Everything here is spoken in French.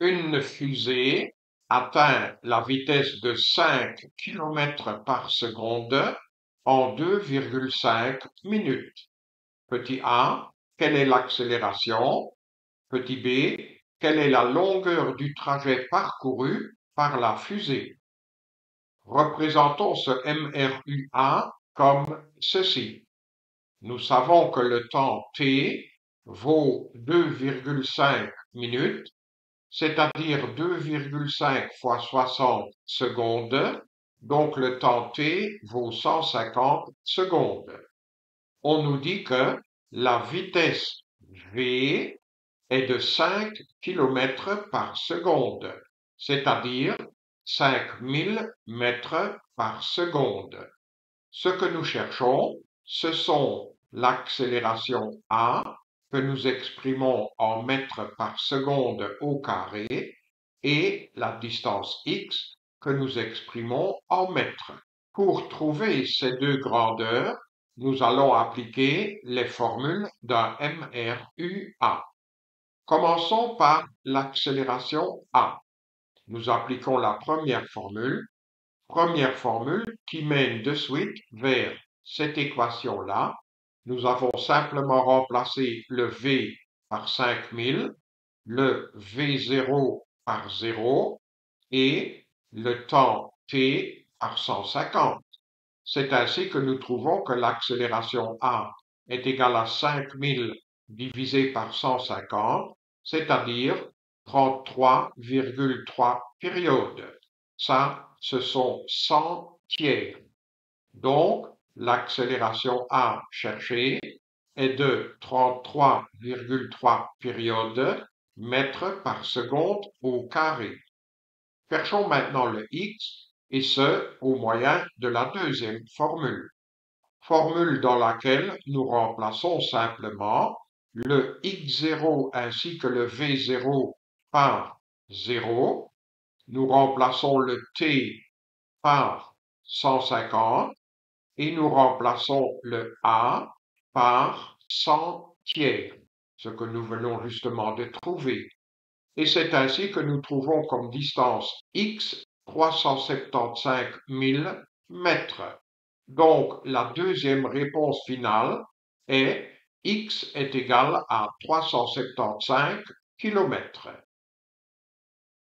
Une fusée atteint la vitesse de 5 km par seconde en 2,5 minutes. Petit a, quelle est l'accélération? Petit b, quelle est la longueur du trajet parcouru par la fusée? Représentons ce MRUA comme ceci. Nous savons que le temps t vaut 2,5 minutes, c'est-à-dire 2,5 fois 60 secondes, donc le temps t vaut 150 secondes. On nous dit que la vitesse v est de 5 km par seconde, c'est-à-dire 5000 mètres par seconde. Ce que nous cherchons, ce sont l'accélération a, que nous exprimons en mètres par seconde au carré, et la distance x, que nous exprimons en mètres. Pour trouver ces deux grandeurs, nous allons appliquer les formules d'un MRUA. Commençons par l'accélération a. Nous appliquons la première formule qui mène de suite vers cette équation-là. Nous avons simplement remplacé le V par 5000, le V0 par 0 et le temps t par 150. C'est ainsi que nous trouvons que l'accélération a est égale à 5000 divisé par 150, c'est-à-dire 33,3 périodes. Ça, ce sont 100 tiers. Donc, l'accélération a cherchée est de 33,3 périodes mètres par seconde au carré. Cherchons maintenant le x, et ce, au moyen de la deuxième formule. Formule dans laquelle nous remplaçons simplement le x0 ainsi que le v0 par 0. Nous remplaçons le t par 150 et nous remplaçons le a par 100 tiers, ce que nous venons justement de trouver. Et c'est ainsi que nous trouvons comme distance x 375 000 mètres. Donc, la deuxième réponse finale est x est égal à 375 km.